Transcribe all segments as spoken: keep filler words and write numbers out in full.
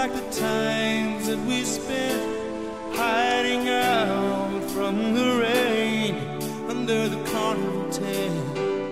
like the times that we spent hiding out from the rain under the carnival tent.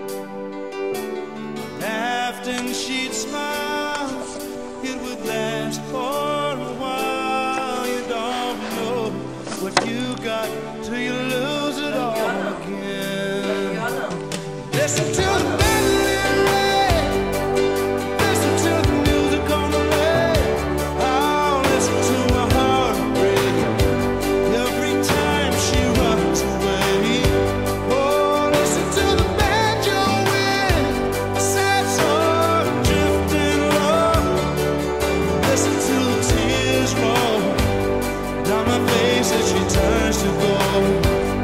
Laughed and she'd smile, it would last for a while. You don't know what you got till you lose it all again. Listen to the mandolin rain, listen to the music on the lake. I'll listen to my heart break every time she runs away. Oh, listen to the banjo wind, a sad song drifting low. Listen to the tears roll down my face as she turns to gold.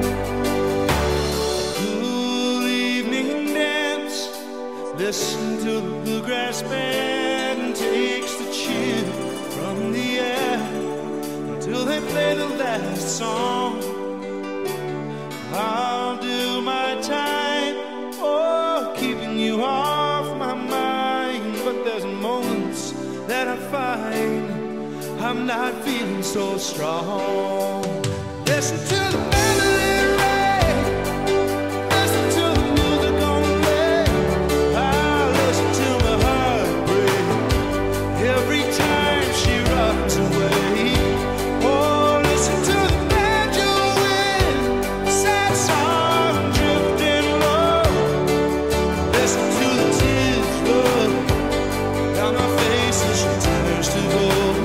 Listen to the bluegrass band takes the chill from the air until they play the last song. I'll do my time, oh, keeping you off my mind. But there's moments that I find I'm not feeling so strong. Listen to the mandolin rain, listen to the music on the lake. Every time she runs away, oh, listen to the banjo wind, sad song drifting low. Listen to the tears roll down my face as she turns to gold.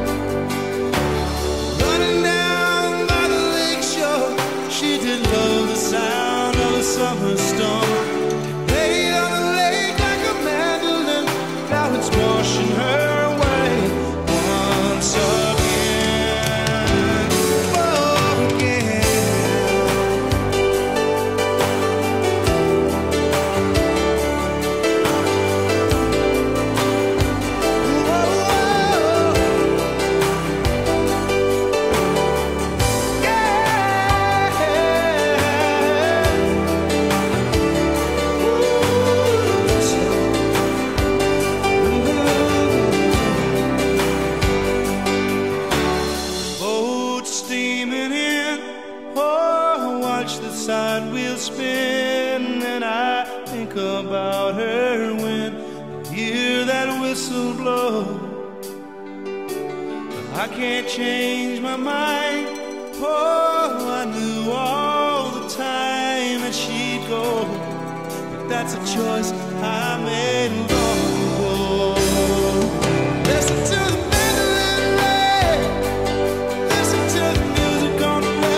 Running down by the lake shore, she did love the sound of the summer storm. Laid on the lake like a mandolin, now it's washing her. Side wheel spin, and I think about her when I hear that whistle blow. But I can't change my mind. Oh, I knew all the time that she'd go, but that's a choice I made long ago. Listen to the mandolin rain, listen to the music on the lake.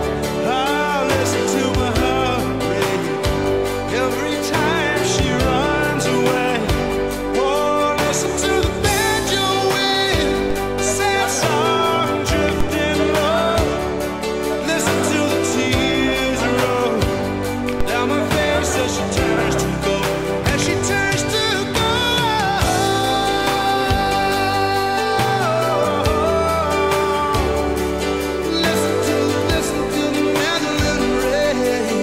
Every time she runs away, oh, listen to the banjo wind, sad song drifting low. Listen to the tears roll down my face as she turns to gold, as she turns to gold. Listen to, listen to the mandolin rain.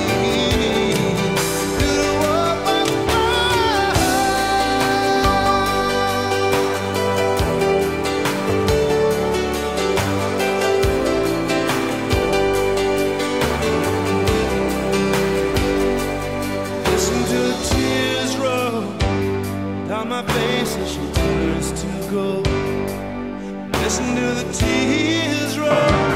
My face as she turns to gold. Listen to the tears roll